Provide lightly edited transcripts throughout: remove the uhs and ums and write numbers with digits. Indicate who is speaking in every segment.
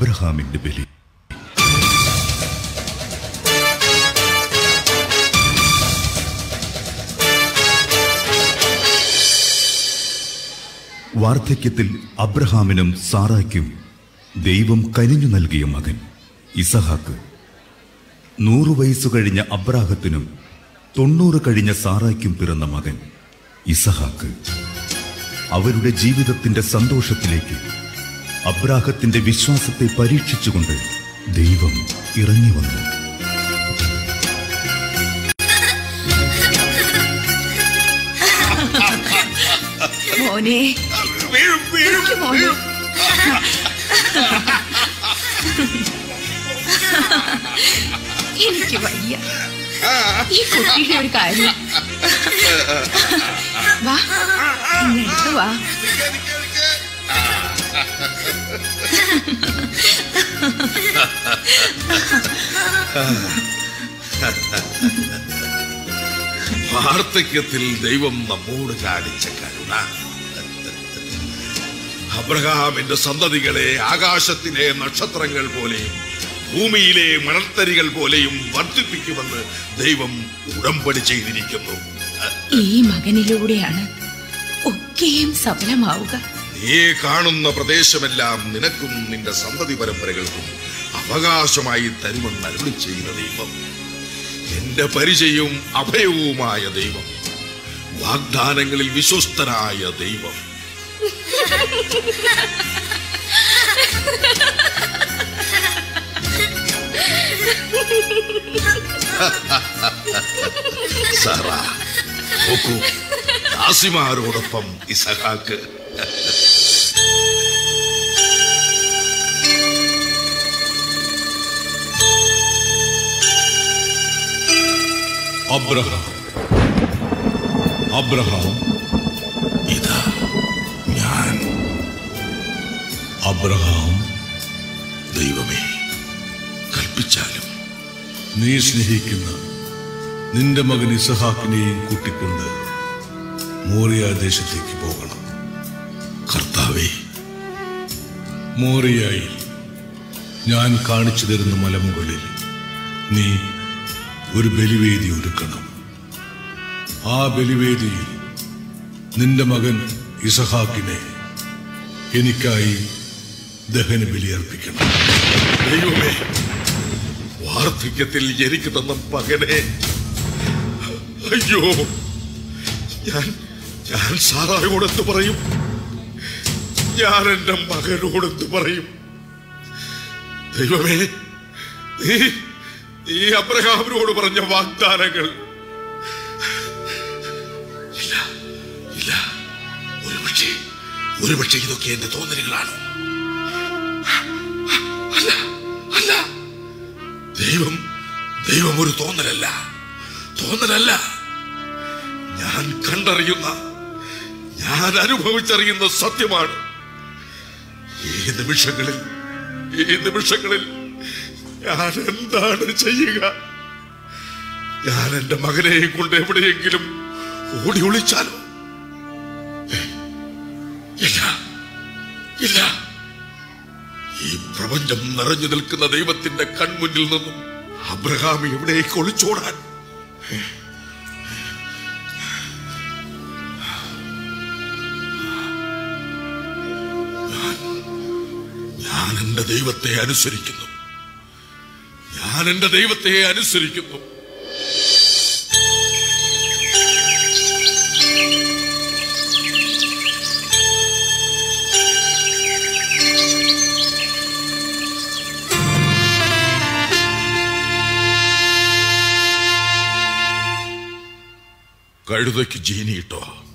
Speaker 1: അബ്രഹാമിന്റെ ബലി. വാർദ്ധക്യത്തിൽ അബ്രഹാമിനും സാറായ്ക്കും ദൈവം കനിഞ്ഞു നൽകിയ മകൻ ഇസഹാക്ക്. 100 വയസ്സു കഴിഞ്ഞ അബ്രാഹത്തിനും 90 കഴിഞ്ഞ സാറായ്ക്കും പിറന്ന മകൻ ഇസഹാക്ക്. അവരുടെ ജീവിതത്തിന്റെ സന്തോഷത്തിലേക്ക് അബ്രാഹത്തിന്റെ വിശ്വാസത്തെ പരീക്ഷിച്ചുകൊണ്ട് ദൈവം ഇറങ്ങി വന്നു.
Speaker 2: മോനെ, മോനെ, എനിക്ക് വയ്യ. ഈ കുട്ടിയുടെ ഒരു കാര്യം. വാ, ഇങ്ങോട്ട് വാ.
Speaker 3: വാർദ്ധക്യത്തിൽ ദൈവം നമ്മോട് കാണിച്ച കരുണ. അബ്രഹാമിന്റെ സന്തതികളെ ആകാശത്തിലെ നക്ഷത്രങ്ങൾ പോലെയും ഭൂമിയിലെ മണൽത്തരികൾ പോലെയും വർദ്ധിപ്പിക്കുമെന്ന് ദൈവം ഉടമ്പടി ചെയ്തിരിക്കുന്നു.
Speaker 2: ഈ മകനിലൂടെയാണ് ഒക്കെയും സഫലമാവുക.
Speaker 3: നീ കാണുന്ന പ്രദേശമെല്ലാം നിനക്കും നിന്റെ സന്തതി പരമ്പരകൾക്കും അവകാശമായി തരുമെന്ന് അരുളി ചെയ്ത ദൈവം, എന്റെ പരിചയവും അഭയവുമായ ദൈവം, വാഗ്ദാനങ്ങളിൽ വിശ്വസ്തനായ ദൈവം. സാറ, നോക്കൂ, ദാസിമാരോടൊപ്പം ഇസഹാക്ക്.
Speaker 4: അബ്രഹാം,
Speaker 3: ഇതാ ഞാൻ.
Speaker 4: അബ്രഹാം,
Speaker 3: ദൈവമേ, കൽപ്പിച്ചാലും
Speaker 4: നീ സ്നേഹിക്കുന്ന നിന്റെ മകൻ ഇസഹാക്കിനെയും കൂട്ടിക്കൊണ്ട് മോറിയ ദേശത്തേക്ക് പോകണം.
Speaker 3: കർത്താവേ,
Speaker 4: മോറിയായിൽ ഞാൻ കാണിച്ചു തരുന്ന മലമുകളിൽ നീ ഒരു ബലിവേദി ഒരുക്കണം. ആ ബലിവേദിയിൽ നിന്റെ മകൻ ഇസഹാക്കിനെ എനിക്കായി ദഹന ബലിയർപ്പിക്കണം.
Speaker 3: ദൈവമേ, വാർദ്ധക്യത്തിൽ എനിക്ക് തന്ന മകനെ, അയ്യോ, ഞാൻ സാറായോടെന്ത് പറയും? ഞാൻ എന്റെ മകനോടെന്ത് പറയും? ദൈവമേ, നീ അബ്രഹാമിനോട് പറഞ്ഞ വാഗ്ദാനങ്ങൾ, ഇല്ല ഇല്ല, ഒരുപക്ഷെ ഇതൊക്കെ എന്റെ തോന്നലുകളാണ്. അല്ല അല്ല, ദൈവം ഒരു തോന്നലല്ല. ഞാൻ കണ്ടറിയുന്ന, ഞാൻ അനുഭവിച്ചറിയുന്ന സത്യമാണ്. ഈ നിമിഷങ്ങളിൽ ഞാൻ എന്താണ് ചെയ്യുക? ഞാൻ എന്റെ മകനെ കൊണ്ട് എവിടെയെങ്കിലും ഓടി ഒളിച്ചാലോ? ഇല്ല. ഈ പ്രപഞ്ചം നിറഞ്ഞു നിൽക്കുന്ന ദൈവത്തിന്റെ കൺമുന്നിൽ നിന്നും അബ്രഹാം എവിടേക്ക് ഒളിച്ചോടാൻ? ഞാൻ എന്റെ ദൈവത്തെ അനുസരിക്കുന്നു. കഴുതയ്ക്ക് ജീനിയിട്ടോ?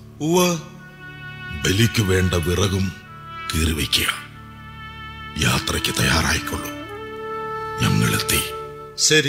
Speaker 3: ബലിക്ക് വേണ്ട വിറകും കീറിവയ്ക്കുക. യാത്രയ്ക്ക് തയ്യാറായിക്കൊള്ളൂ, ഞങ്ങളെത്തി.
Speaker 5: ശരി.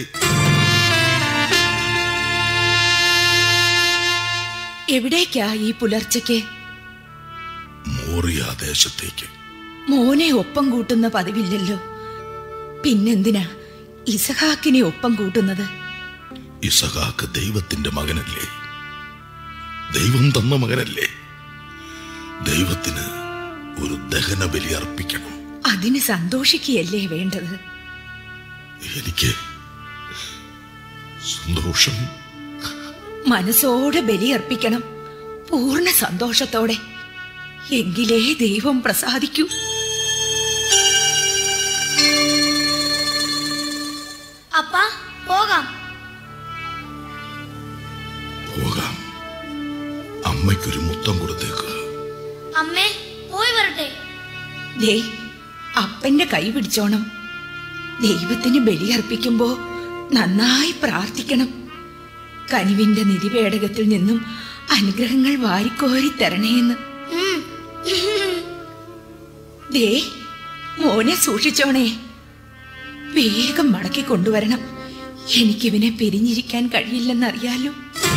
Speaker 2: എവിടേക്കാ ഈ പുലർച്ചയ്ക്ക്?
Speaker 3: മോറിയ ദേശത്തേക്ക്.
Speaker 2: മോനെ ഒപ്പം കൂട്ടുന്ന പതിവില്ലല്ലോ, പിന്നെന്തിനാ ഇസഹാക്കിനെ ഒപ്പം കൂട്ടുന്നത്?
Speaker 3: ഇസഹാക്ക് ദൈവത്തിന്റെ മകനല്ലേ? ദൈവം തന്ന മകനല്ലേ? ദൈവത്തിന് ഒരു ദഹന ബലി അർപ്പിക്കണം.
Speaker 2: അതിന് സന്തോഷിക്കുകയല്ലേ വേണ്ടത്?
Speaker 3: എനിക്ക് സന്തോഷം.
Speaker 2: മനസ്സോടെ ബലിയർപ്പിക്കണം, പൂർണ്ണ സന്തോഷത്തോടെ. എങ്കിലേ ദൈവം പ്രസാദിക്കൂ.
Speaker 5: അപ്പാ, പോകാം.
Speaker 3: പോകാം. അമ്മയ്ക്കൊരു മുത്തം കൊടുത്തേക്ക്.
Speaker 5: അമ്മേ, പോയി വരട്ടെ.
Speaker 2: ദേ, അപ്പന്റെ കൈ പിടിച്ചോണം. ദൈവത്തിന് ബലിയർപ്പിക്കുമ്പോ നന്നായി പ്രാർത്ഥിക്കണം. കനിവിന്റെ നിധിപേടകത്തിൽ നിന്നും അനുഗ്രഹങ്ങൾ വാരിക്കോരി തരണേന്ന്. ദേ, മോനെ സൂക്ഷിച്ചോണേ. വേഗം മടക്കി കൊണ്ടുവരണം. എനിക്കിവനെ പിരിഞ്ഞിരിക്കാൻ കഴിയില്ലെന്നറിയാലോ.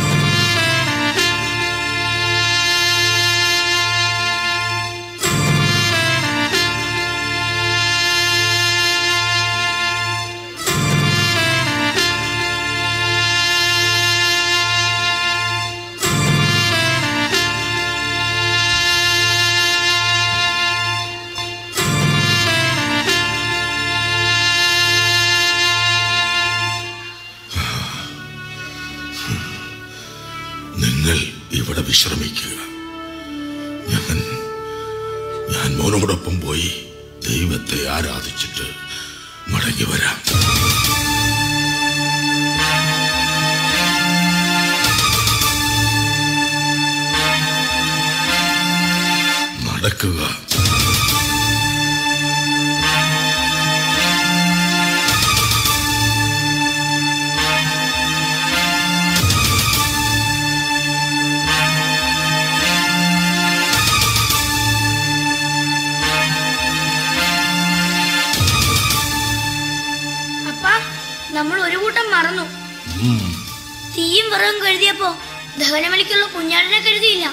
Speaker 3: നിങ്ങൾ ഇവിടെ വിശ്രമിക്കുക. ഞാൻ മോനോടൊപ്പം പോയി ദൈവത്തെ ആരാധിച്ചിട്ട് മടങ്ങി വരാം. നടക്കുക.
Speaker 5: നമ്മൾ ഒരു കൂട്ടം മറന്നു. തീയും വിറകും കരുതിയപ്പോ ദഹനബലിക്കുള്ള കുഞ്ഞാടിനെ കരുതിയില്ല.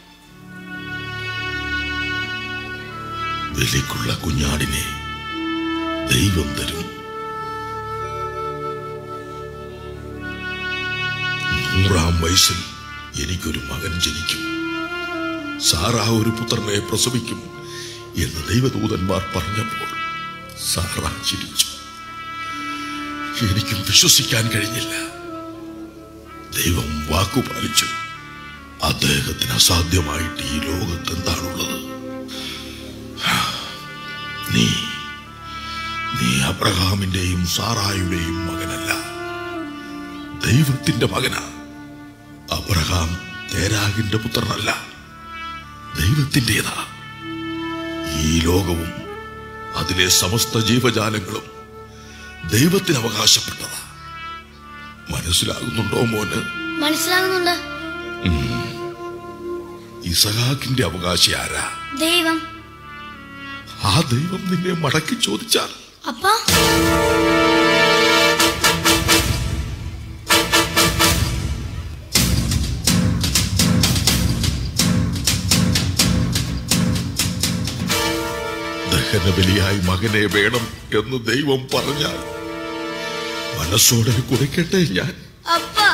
Speaker 3: ബലിക്കുള്ള കുഞ്ഞാടിനെ ദൈവം തരും. 100-ാം വയസ്സിൽ എനിക്കൊരു മകൻ ജനിക്കും. സാറാ ഒരു പുത്രനെ പ്രസവിക്കും എന്ന് ദൈവദൂതന്മാർ പറഞ്ഞപ്പോൾ സാറാ ചിരിച്ചു. എനിക്കും വിശ്വസിക്കാൻ കഴിഞ്ഞില്ല. ദൈവം വാക്കുപാലിച്ചു. അദ്ദേഹത്തിന് അസാധ്യമായിട്ട് ഈ ലോകത്ത് എന്താണുള്ളത്? നീ അബ്രഹാമിന്റെയും സാറായുടെയും മകനല്ല, ദൈവത്തിന്റെ മകനാ. അബ്രഹാം തേരാഗിന്റെ പുത്രനല്ല, ദൈവത്തിൻ്റെതാ. ഈ ലോകവും അതിലെ സമസ്ത ജീവജാലങ്ങളും ദൈവത്തിന് അവകാശപ്പെട്ടതാ. മനസ്സിലാകുന്നുണ്ടോ മോന്?
Speaker 5: മനസ്സിലാകുന്നുണ്ട്.
Speaker 3: ഇസഹാക്കിന്റെ അവകാശി ആരാ?
Speaker 5: ദൈവം.
Speaker 3: ആ ദൈവം നിന്നെ മടക്കി ചോദിച്ചാൽ
Speaker 5: അപ്പാ,
Speaker 3: ദഹനബലിയായി മകനെ വേണം എന്ന് ദൈവം പറഞ്ഞാൽ മനസ്സോടെ കുറിക്കട്ടെ ഞാൻ.
Speaker 5: അപ്പാ,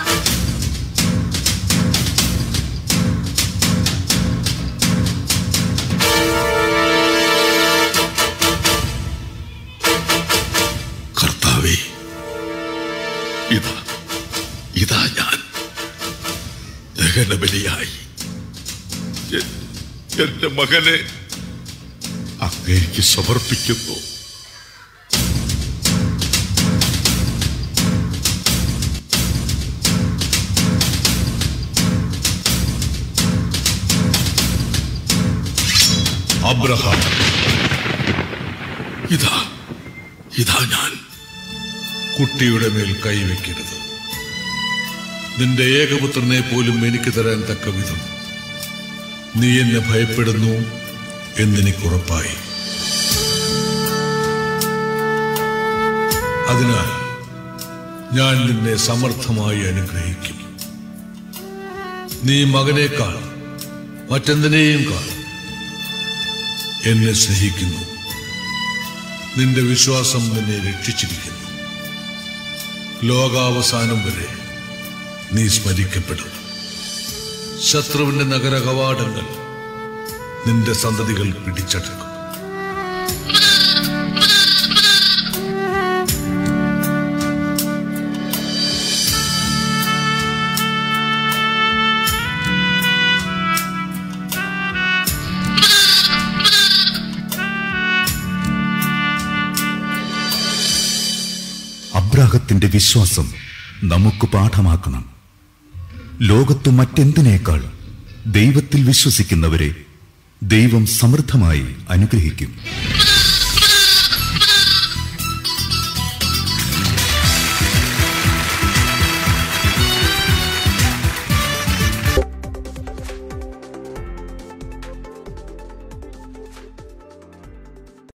Speaker 3: കർത്താവേ, ഇതാ ഞാൻ ദഹനബലിയായി എന്റെ മകനെ അങ്ങേക്ക് സമർപ്പിക്കുന്നു.
Speaker 4: അബ്രഹാം,
Speaker 3: ഇതാ ഞാൻ.
Speaker 4: കുട്ടിയുടെ മേൽ കൈവയ്ക്കരുത്. നിന്റെ ഏകപുത്രനെ പോലും എനിക്ക് തരാൻ തക്ക വിധം നീ എന്നെ ഭയപ്പെടുന്നു എന്നെനിക്കുറപ്പായി. അതിനാൽ ഞാൻ നിന്നെ സമർത്ഥമായി അനുഗ്രഹിക്കും. നീ മകനേക്കാൾ മറ്റെന്തിനേയും കാൾ എന്നെ സ്നേഹിക്കുന്നു. നിന്റെ വിശ്വാസം നിന്നെ രക്ഷിച്ചിരിക്കുന്നു. ലോകാവസാനം വരെ നീ സ്മരിക്കപ്പെടും. ശത്രുവിന്റെ നഗര കവാടങ്ങൾ നിന്റെ സന്തതികൾ പിടിച്ചടക്കും.
Speaker 1: അബ്രാഹത്തിന്റെ വിശ്വാസം നമുക്ക് പാഠമാക്കണം. ലോകത്തു മറ്റെന്തിനേക്കാൾ ദൈവത്തിൽ വിശ്വസിക്കുന്നവരെ ദൈവം സമൃദ്ധമായി അനുഗ്രഹിക്കും.